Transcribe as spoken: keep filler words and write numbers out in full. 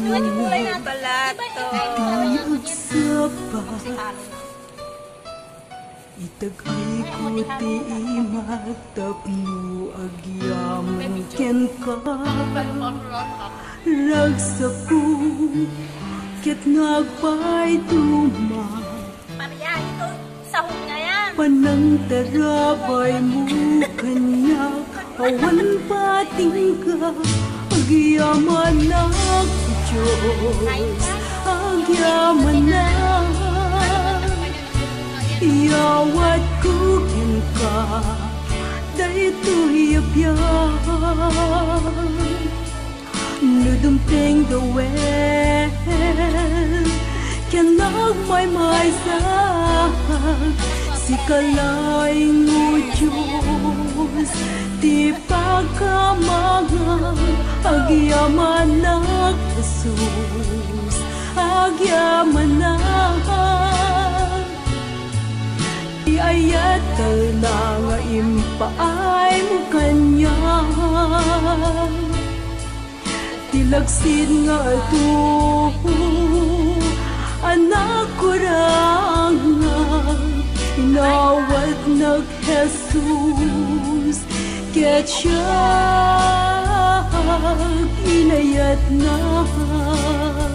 Itagay ko ti matapno agyaman ken ka ragsa ko ket nagpay tuma panang tarabay mo kanyak awan pating ka agyaman nak Diyos agyaman na Iyawat ko ka daytoy abyan Nudumteng dawel Ken nagmaymay sa Si kalay mo Diyos Di pagkamanga Agyaman nak Jesus Agyaman nak Ayat na nga impaay mo kanya Tilagsid nga ito Anak ko rang Inawat nag Jesus Ket siya inayat na